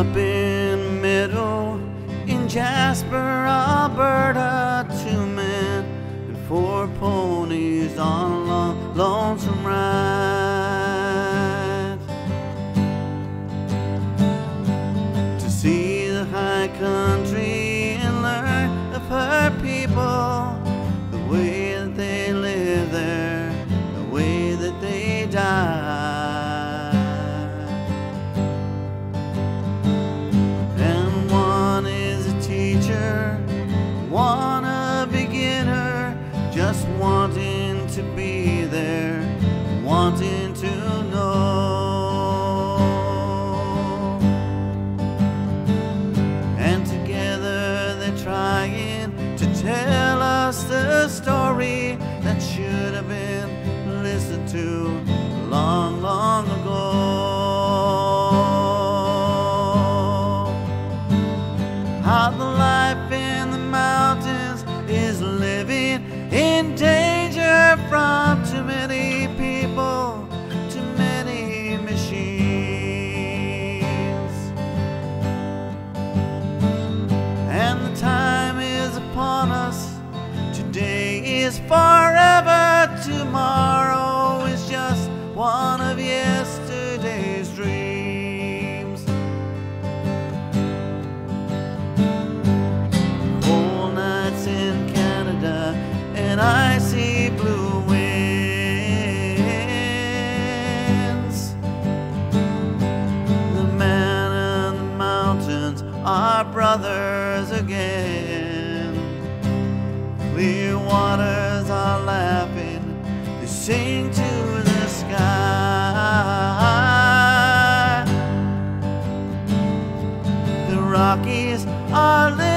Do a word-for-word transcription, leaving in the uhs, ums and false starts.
Up in Meadow, in Jasper, Alberta, two men and four ponies on a long, lonesome ride to see the high country and learn of her people, the way that they live there, the way that they die. One a beginner, just wanting to be there, wanting to know. And together they're trying to tell us the story that should have been listened to long, long ago. How the life in the mountains is living in danger from too many people, too many machines. And the time is upon us. Today is forever. Tomorrow is just one of yesterday's dreams. And icy blue winds. The man and the mountains are brothers again. Clear waters are laughing, they sing to the sky. The Rockies are living